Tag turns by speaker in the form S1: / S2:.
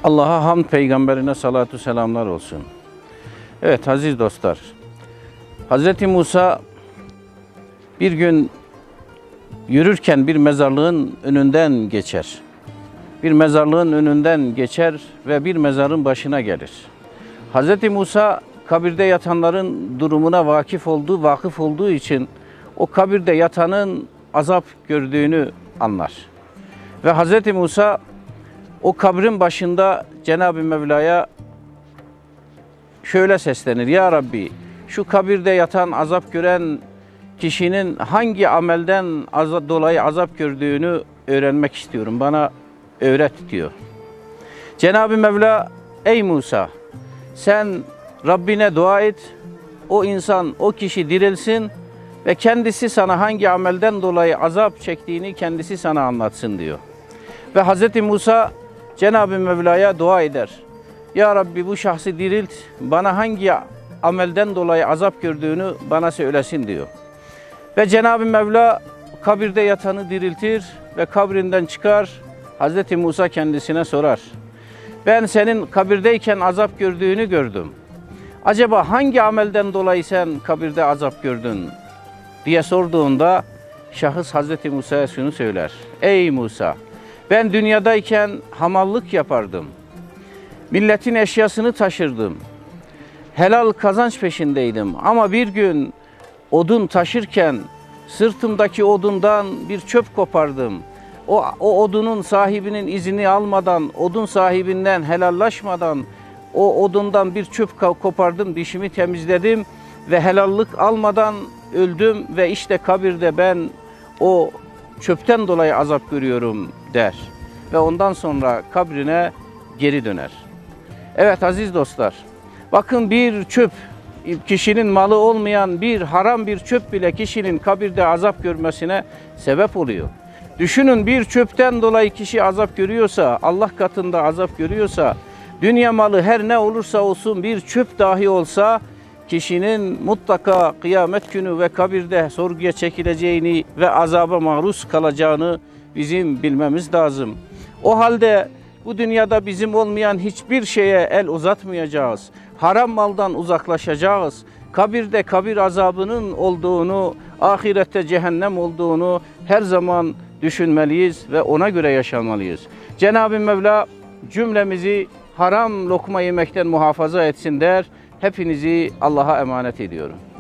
S1: Allah'a hamd, peygamberine salatu selamlar olsun. Evet aziz dostlar, Hz. Musa bir gün yürürken bir mezarlığın önünden geçer. Bir mezarlığın önünden geçer ve bir mezarın başına gelir. Hz. Musa kabirde yatanların durumuna vakıf olduğu için o kabirde yatanın azap gördüğünü anlar. Ve Hz. Musa o kabrin başında Cenab-ı Mevla'ya şöyle seslenir: Ya Rabbi, şu kabirde yatan, azap gören kişinin hangi amelden dolayı azap gördüğünü öğrenmek istiyorum. Bana öğret diyor. Cenab-ı Mevla, ey Musa, sen Rabbine dua et, o insan, o kişi dirilsin ve kendisi sana hangi amelden dolayı azap çektiğini kendisi sana anlatsın diyor. Ve Hz. Musa Cenab-ı Mevla'ya dua eder. Ya Rabbi, bu şahsı dirilt, bana hangi amelden dolayı azap gördüğünü bana söylesin diyor. Ve Cenab-ı Mevla kabirde yatanı diriltir ve kabrinden çıkar. Hz. Musa kendisine sorar: ben senin kabirdeyken azap gördüğünü gördüm. Acaba hangi amelden dolayı sen kabirde azap gördün diye sorduğunda şahıs Hz. Musa'ya şunu söyler: ey Musa, ben dünyadayken hamallık yapardım. Milletin eşyasını taşırdım. Helal kazanç peşindeydim. Ama bir gün odun taşırken sırtımdaki odundan bir çöp kopardım. O odunun sahibinin izni almadan, odun sahibinden helallaşmadan o odundan bir çöp kopardım, dişimi temizledim ve helallik almadan öldüm ve işte kabirde ben o çöpten dolayı azap görüyorum der. Ve ondan sonra kabrine geri döner. Evet aziz dostlar, bakın bir çöp, kişinin malı olmayan bir haram bir çöp bile kişinin kabirde azap görmesine sebep oluyor. Düşünün, bir çöpten dolayı kişi azap görüyorsa, Allah katında azap görüyorsa, dünya malı her ne olursa olsun bir çöp dahi olsa kişinin mutlaka kıyamet günü ve kabirde sorguya çekileceğini ve azaba maruz kalacağını bizim bilmemiz lazım. O halde bu dünyada bizim olmayan hiçbir şeye el uzatmayacağız. Haram maldan uzaklaşacağız. Kabirde kabir azabının olduğunu, ahirette cehennem olduğunu her zaman düşünmeliyiz ve ona göre yaşamalıyız. Cenab-ı Mevla cümlemizi haram lokma yemekten muhafaza etsin der. Hepinizi Allah'a emanet ediyorum.